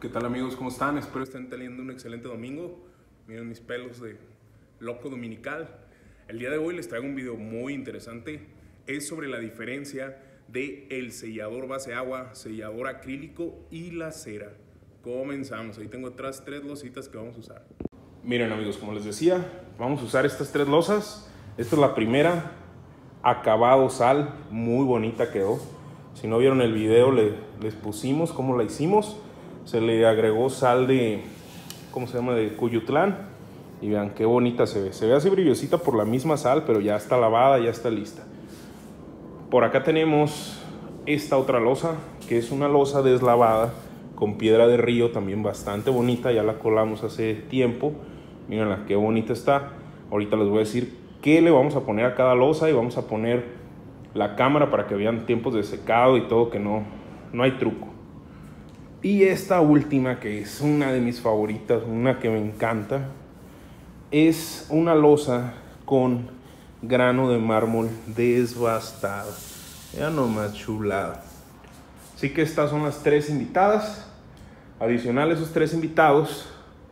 ¿Qué tal amigos? ¿Cómo están? Espero estén teniendo un excelente domingo. Miren mis pelos de loco dominical. El día de hoy les traigo un video muy interesante. Es sobre la diferencia de el sellador base agua, sellador acrílico y la cera. Comenzamos. Ahí tengo atrás 3 lositas que vamos a usar. Miren amigos, como les decía, vamos a usar estas 3 losas. Esta es la primera, acabado sal, muy bonita quedó. Si no vieron el video, les pusimos cómo la hicimos. Se le agregó sal de, ¿cómo se llama? De Cuyutlán. Y vean qué bonita se ve. Se ve así brillosita por la misma sal, pero ya está lavada, ya está lista. Por acá tenemos esta otra losa, que es una losa deslavada con piedra de río, también bastante bonita. Ya la colamos hace tiempo. Mírenla, qué bonita está. Ahorita les voy a decir qué le vamos a poner a cada losa y vamos a poner la cámara para que vean tiempos de secado y todo, que no hay truco. Y esta última, que es una de mis favoritas, una que me encanta, es una losa con grano de mármol desbastada. Vean nomás, chulada. Así que estas son las 3 invitadas. Adicional a esos 3 invitados,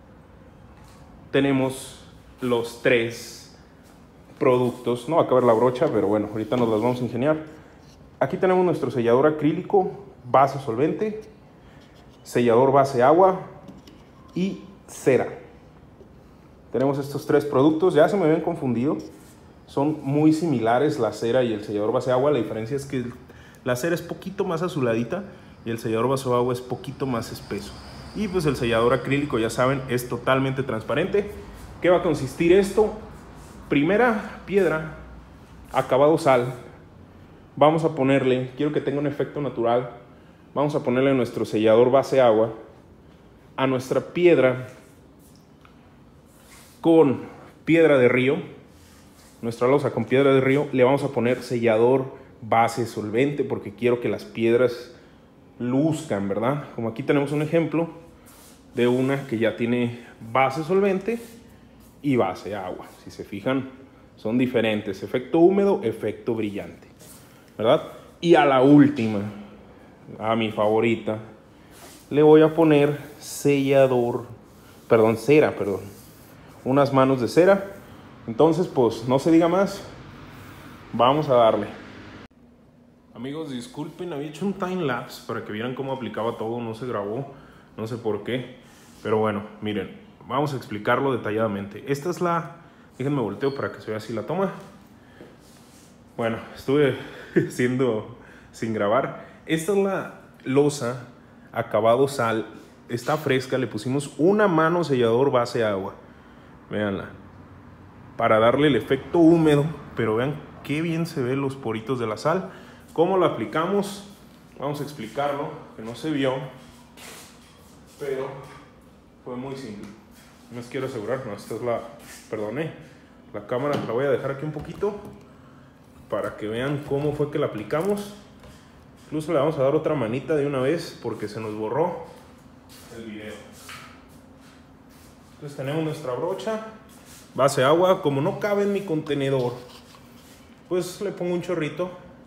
tenemos los 3 productos. No va a caber la brocha, pero bueno, ahorita nos las vamos a ingeniar. Aquí tenemos nuestro sellador acrílico, base solvente, sellador base agua y cera. Tenemos estos 3 productos. Ya se me habían confundido, son muy similares la cera y el sellador base agua. La diferencia es que la cera es poquito más azuladita y el sellador base agua es poquito más espeso. Y pues el sellador acrílico, ya saben, es totalmente transparente. ¿Qué va a consistir esto? Primera piedra, acabado sal. Vamos a ponerle, quiero que tenga un efecto natural, vamos a ponerle nuestro sellador base agua a nuestra piedra con piedra de río. Nuestra losa con piedra de río, le vamos a poner sellador base solvente porque quiero que las piedras luzcan, ¿verdad? Como aquí tenemos un ejemplo de una que ya tiene base solvente y base agua. Si se fijan, son diferentes: efecto húmedo, efecto brillante, ¿verdad? Y a la última, a mi favorita, le voy a poner cera, unas manos de cera. Entonces, pues no se diga más, vamos a darle. Amigos, disculpen, había hecho un time lapse para que vieran cómo aplicaba todo, no se grabó, no sé por qué, pero bueno, miren, vamos a explicarlo detalladamente. Esta es la, déjenme volteo para que se vea así la toma. Bueno, estuve haciendo sin grabar. Esta es la losa acabado sal, está fresca, le pusimos una mano sellador base agua, véanla, para darle el efecto húmedo, pero vean qué bien se ven los poritos de la sal. ¿Cómo lo aplicamos? Vamos a explicarlo, que no se vio, pero fue muy simple. No les quiero asegurar, no, esta es la, perdone, la cámara la voy a dejar aquí un poquito para que vean cómo fue que la aplicamos. Incluso le vamos a dar otra manita de una vez porque se nos borró el video. Entonces tenemos nuestra brocha, base agua. Como no cabe en mi contenedor, pues le pongo un chorrito,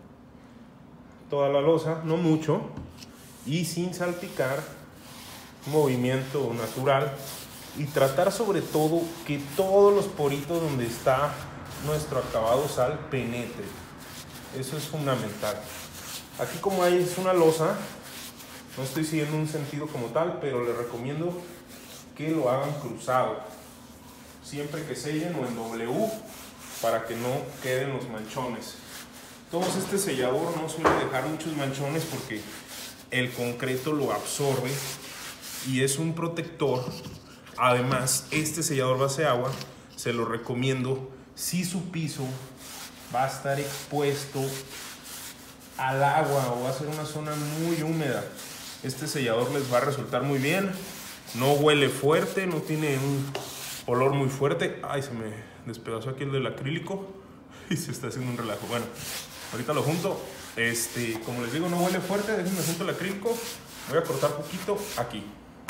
toda la losa, no mucho, y sin salpicar, movimiento natural, y tratar sobre todo que todos los poritos donde está nuestro acabado sal penetre. Eso es fundamental. Aquí, como es una losa, no estoy siguiendo un sentido como tal, pero les recomiendo que lo hagan cruzado, siempre que sellen, o en W, para que no queden los manchones. Entonces este sellador no suele dejar muchos manchones porque el concreto lo absorbe y es un protector. Además, este sellador base agua se lo recomiendo si su piso va a estar expuesto al agua o va a ser una zona muy húmeda. Este sellador les va a resultar muy bien. No huele fuerte, no tiene un olor muy fuerte. Ay, se me despedazó aquí el del acrílico y se está haciendo un relajo. Bueno, ahorita lo junto. Como les digo, no huele fuerte. Déjenme junto el acrílico. Voy a cortar poquito aquí.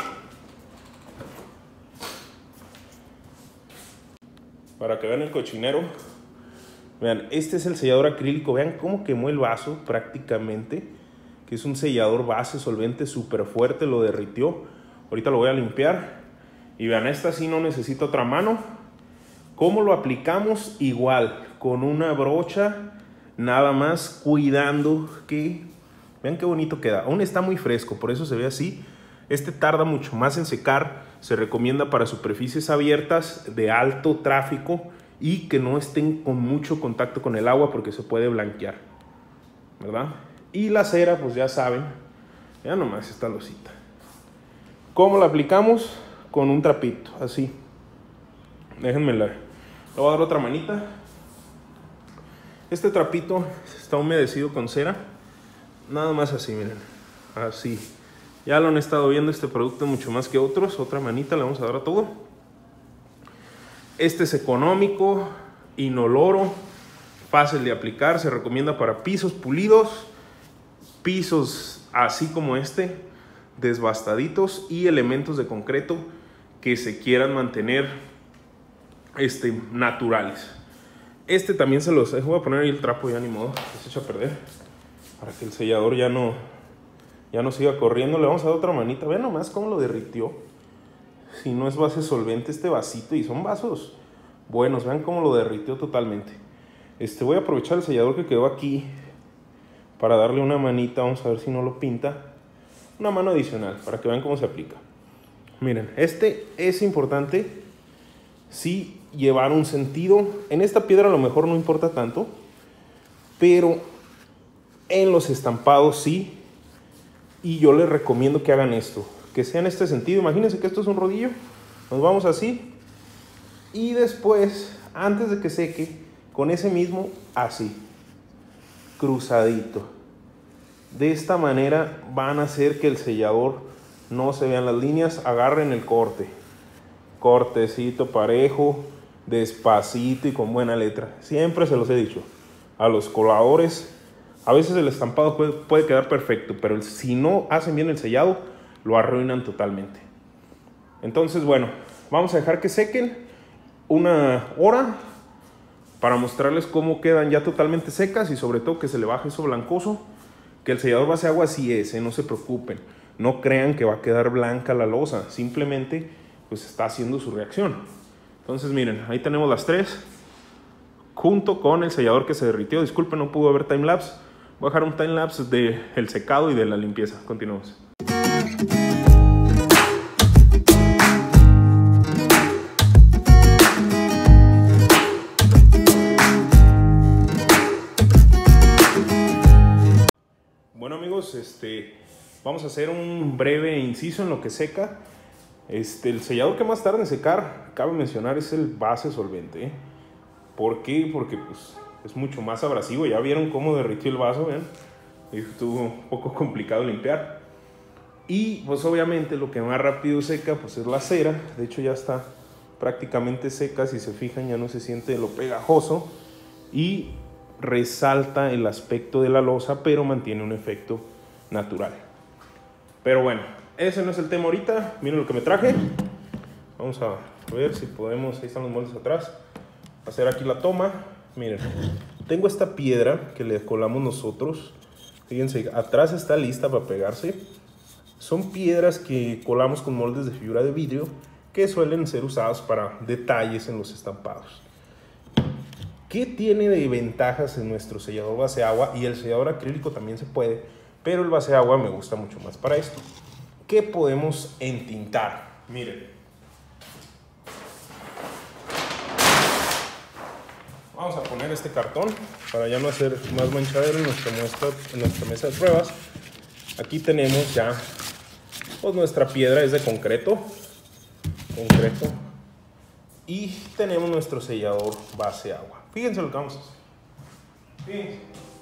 Para que vean el cochinero. Vean, este es el sellador acrílico. Vean cómo quemó el vaso prácticamente. Que es un sellador base solvente súper fuerte, lo derritió. Ahorita lo voy a limpiar. Y vean, esta sí no necesita otra mano. ¿Cómo lo aplicamos? Igual, con una brocha, nada más cuidando que... Vean qué bonito queda. Aún está muy fresco, por eso se ve así. Este tarda mucho más en secar. Se recomienda para superficies abiertas de alto tráfico y que no estén con mucho contacto con el agua porque se puede blanquear, ¿verdad? Y la cera, pues ya saben, ya nomás esta losita. ¿Cómo la aplicamos? Con un trapito, así. Déjenme le voy a dar otra manita. Este trapito está humedecido con cera. Nada más así, miren. Así. Ya lo han estado viendo, este producto mucho más que otros. Otra manita le vamos a dar a todo. Este es económico, inoloro, fácil de aplicar. Se recomienda para pisos pulidos, pisos así como este, desbastaditos, y elementos de concreto que se quieran mantener naturales. Este también se los voy a poner ahí el trapo, ya ni modo, se echa a perder, para que el sellador ya no siga corriendo. Le vamos a dar otra manita. Vean nomás cómo lo derritió. Si no es base solvente este vasito, y son vasos buenos, vean cómo lo derritió totalmente. Voy a aprovechar el sellador que quedó aquí para darle una manita. Vamos a ver si no lo pinta. Una mano adicional para que vean cómo se aplica. Miren, es importante sí llevar un sentido. En esta piedra a lo mejor no importa tanto, pero en los estampados sí. Y yo les recomiendo que hagan esto, que sea en este sentido. Imagínense que esto es un rodillo. Nos vamos así. Y después, antes de que seque, con ese mismo, así. Cruzadito. De esta manera van a hacer que el sellador no se vean las líneas. Agarren el corte. Cortecito parejo, despacito y con buena letra. Siempre se los he dicho. A los coladores, a veces el estampado puede quedar perfecto, pero si no hacen bien el sellado, lo arruinan totalmente. Entonces, bueno, vamos a dejar que sequen una hora para mostrarles cómo quedan ya totalmente secas, y sobre todo que se le baje eso blancoso. Que el sellador base agua así es, no se preocupen. No crean que va a quedar blanca la losa, simplemente pues está haciendo su reacción. Entonces miren, ahí tenemos las tres junto con el sellador que se derritió. Disculpen, no pudo haber timelapse. Voy a dejar un timelapse del secado y de la limpieza. Continuamos. Bueno amigos, vamos a hacer un breve inciso en lo que seca. El sellador que más tarda en secar, cabe mencionar, es el base solvente. ¿Por qué? Porque pues, es mucho más abrasivo. Ya vieron cómo derritió el vaso, ¿ven? Estuvo un poco complicado limpiar. Y pues obviamente lo que más rápido seca pues es la cera. De hecho ya está prácticamente seca. Si se fijan, ya no se siente lo pegajoso. Y resalta el aspecto de la losa, pero mantiene un efecto natural. Pero bueno, ese no es el tema ahorita. Miren lo que me traje. Vamos a ver si podemos, ahí están los moldes atrás, hacer aquí la toma. Miren, tengo esta piedra que le colamos nosotros. Fíjense, atrás está lista para pegarse. Son piedras que colamos con moldes de fibra de vidrio que suelen ser usados para detalles en los estampados. ¿Qué tiene de ventajas en nuestro sellador base agua? Y el sellador acrílico también se puede, pero el base agua me gusta mucho más para esto. ¿Qué podemos entintar? Miren. Vamos a poner este cartón para ya no hacer más manchadero en nuestra mesa de pruebas. Aquí tenemos ya, pues nuestra piedra es de concreto. Y tenemos nuestro sellador base agua. Fíjense lo que vamos a hacer. Fíjense.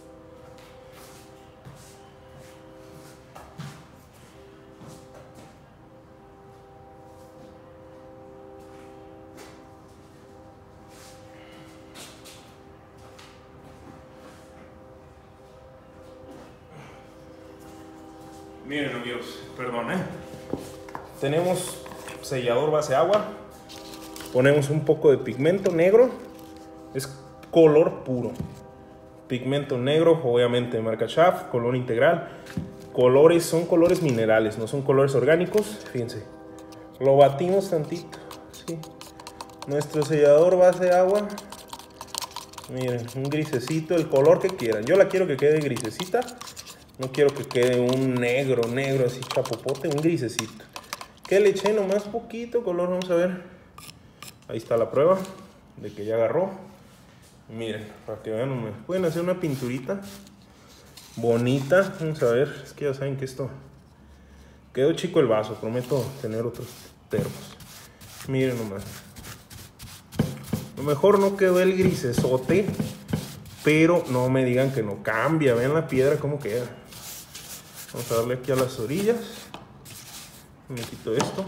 Miren amigos, perdón, tenemos sellador base agua. Ponemos un poco de pigmento negro. Es color puro. Pigmento negro, obviamente de marca Schaff, color integral. colores, son colores minerales, no son colores orgánicos. Fíjense, lo batimos tantito, ¿sí? Nuestro sellador base agua, miren, un grisecito, el color que quieran. Yo la quiero que quede grisecita, no quiero que quede un negro así chapopote, un grisecito. Que le eché nomás poquito color, vamos a ver. Ahí está la prueba de que ya agarró. Miren, para que vean, pueden hacer una pinturita bonita. Vamos a ver, es que ya saben que esto quedó chico el vaso, prometo tener otros termos. Miren nomás. A lo mejor no quedó el grisesote, pero no me digan que no cambia. Vean la piedra cómo queda. Vamos a darle aquí a las orillas. Me quito esto.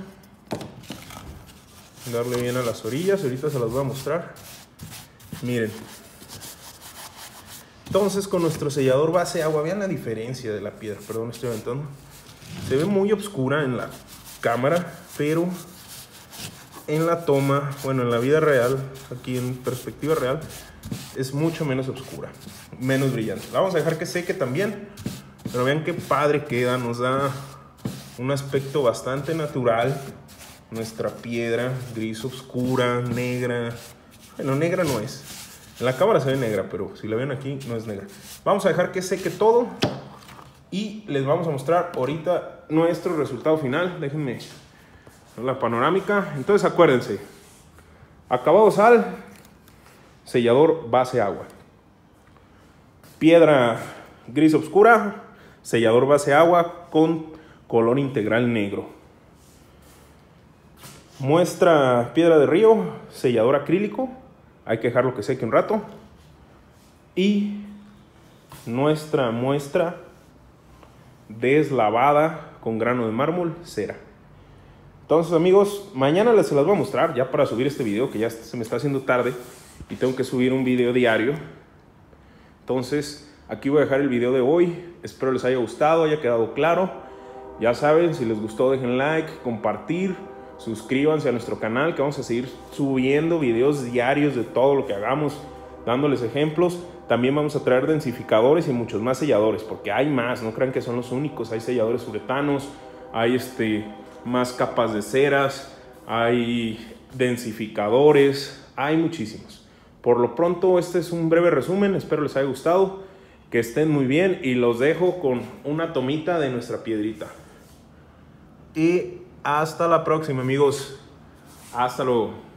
Darle bien a las orillas. Ahorita se las voy a mostrar. Miren. Entonces con nuestro sellador base agua, vean la diferencia de la piedra. Perdón, estoy aventando. Se ve muy oscura en la cámara, pero en la toma, bueno, en la vida real, aquí en perspectiva real, es mucho menos oscura, menos brillante. La vamos a dejar que seque también, pero vean qué padre queda, nos da un aspecto bastante natural. Nuestra piedra gris oscura, negra. Bueno, negra no es. En la cámara se ve negra, pero si la ven aquí no es negra. Vamos a dejar que seque todo y les vamos a mostrar ahorita nuestro resultado final. Déjenme la panorámica. Entonces acuérdense, acabado sal, sellador base agua. Piedra gris oscura, sellador base agua con color integral negro. Muestra piedra de río, sellador acrílico. Hay que dejarlo que seque un rato. Y nuestra muestra deslavada con grano de mármol, cera. Entonces, amigos, mañana se las voy a mostrar ya para subir este video, que ya se me está haciendo tarde y tengo que subir un video diario. Entonces, aquí voy a dejar el video de hoy. Espero les haya gustado, haya quedado claro. Ya saben, si les gustó, dejen like, compartir. Suscríbanse a nuestro canal, que vamos a seguir subiendo videos diarios de todo lo que hagamos, dándoles ejemplos. También vamos a traer densificadores y muchos más selladores, porque hay más, no crean que son los únicos. Hay selladores uretanos, hay más capas de ceras, hay densificadores, hay muchísimos. Por lo pronto, este es un breve resumen, espero les haya gustado, que estén muy bien y los dejo con una tomita de nuestra piedrita. Y hasta la próxima, amigos. Hasta luego.